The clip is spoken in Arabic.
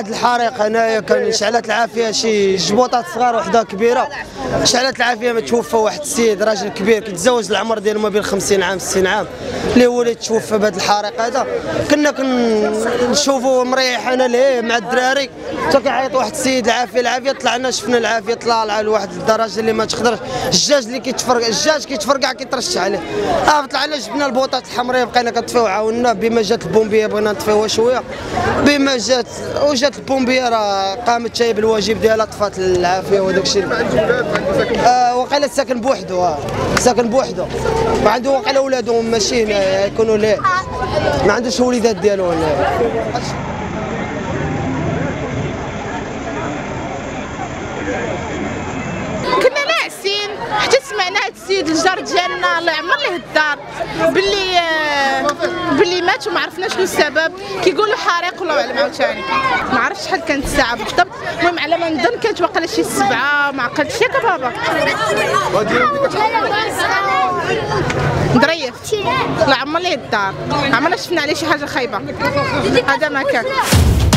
واحد الحريق هنايا كان شعلات العافيه شي جبوطات صغار وحده كبيره. شعلات العافيه ما توفى واحد السيد راجل كبير كيتزوج العمر ديالو ما بين 50 عام 60 عام اللي هو اللي توفى بهذا الحريق هذا. كنا كنشوفوا مريح انا ليه مع الدراري حتى كيعيط واحد السيد العافيه طلعنا شفنا العافيه طلع لواحد الدرجه اللي ما تقدرش. الدجاج اللي كيتفرقع كيترش عليه. طلعنا جبنا البوطات الحمراء بقينا كنطفيو عاوننا بما جات البومبيه بغينا نطفيوها شويه بما جات البومبيه راه قامت شايب الواجب ديالها طفات العافيه وهذاك الشيء. وقيلا ساكن بوحدو ساكن بوحدو ما عنده وقيلا ولادو ماشي هنا يكونوا ليه ما عندوش وليدات ديالو هنا. كنا ناعسين حتى سمعنا هاد السيد الجار ديالنا الله يعمر ليه الدار باللي مات وما عرفناش شنو السبب. كيقولوا حريق والله اعلم عاوتاني ما عرفتش شحال كانت الساعه بالضبط. المهم على ما نظن كانت واقيلا شي 7 ما عقلتش ياك بابا ظريف الله يعمر ليه الدار عمرنا شفنا عليه شي حاجه خايبه. هذا ما كان.